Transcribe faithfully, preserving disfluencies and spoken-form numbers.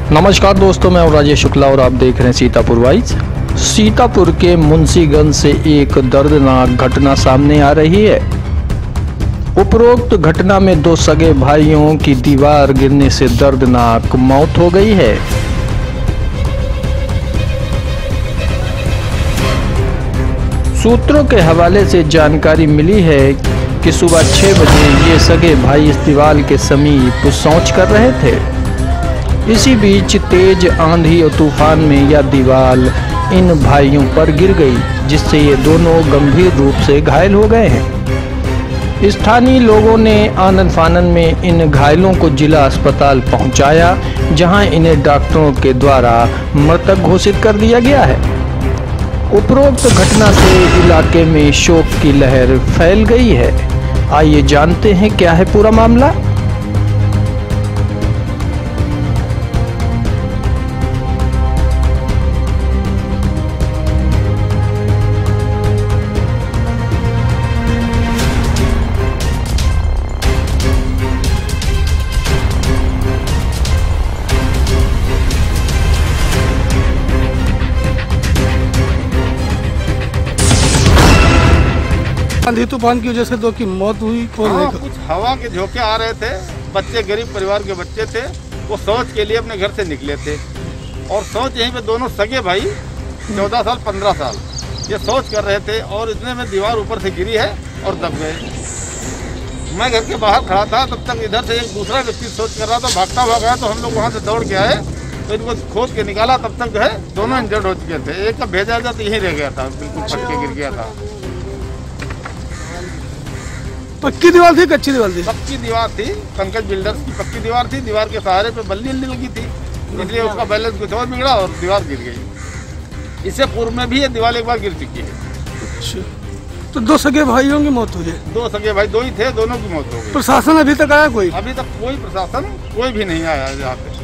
नमस्कार दोस्तों, मैं हूं राजेश शुक्ला और आप देख रहे हैं सीतापुर वाइज। सीतापुर के मुंशीगंज से एक दर्दनाक घटना सामने आ रही है। उपरोक्त घटना में दो सगे भाइयों की दीवार गिरने से दर्दनाक मौत हो गई है। सूत्रों के हवाले से जानकारी मिली है कि सुबह छह बजे ये सगे भाई इस दीवार के समीप शौच कर रहे थे। इसी बीच तेज आंधी और तूफान में यह दीवार इन भाइयों पर गिर गई, जिससे ये दोनों गंभीर रूप से घायल हो गए हैं। स्थानीय लोगों ने आनन फानन में इन घायलों को जिला अस्पताल पहुंचाया, जहां इन्हें डॉक्टरों के द्वारा मृतक घोषित कर दिया गया है। उपरोक्त घटना से इलाके में शोक की लहर फैल गई है। आइए जानते हैं क्या है पूरा मामला। आंधी तूफान की वजह से दो की मौत हुई। हाँ, कुछ हवा के झोंके आ रहे थे। बच्चे गरीब परिवार के बच्चे थे, वो शौच के लिए अपने घर से निकले थे और शौच यहीं पे दोनों सगे भाई चौदह साल पंद्रह साल ये शौच कर रहे थे और इतने में दीवार ऊपर से गिरी है और दब गए। मैं घर के बाहर खड़ा था, तब तक इधर से एक दूसरा व्यक्ति शौच कर रहा था, भागता हुआ गया तो हम लोग वहाँ से दौड़ के आए तो इनको खोद के निकाला। तब तक जो है दोनों इंजर्ड हो चुके थे। एक का भेजा जाता यहीं रह गया था, बिल्कुल फट के गिर गया था। पक्की दीवार थी कच्ची दीवार थी? पक्की दीवार थी, पंकज बिल्डर्स की पक्की दीवार थी। दीवार के सहारे पे बल्ली लगी थी, इसलिए उसका बैलेंस कुछ और बिगड़ा और दीवार गिर गई। इससे पूर्व में भी ये दीवार एक बार गिर चुकी है। अच्छा, तो दो सगे भाइयों की मौत हुई है? दो सगे भाई दो ही थे, दोनों की मौत हो गई। प्रशासन अभी तक आया कोई? अभी तक कोई प्रशासन कोई भी नहीं आया यहाँ पे।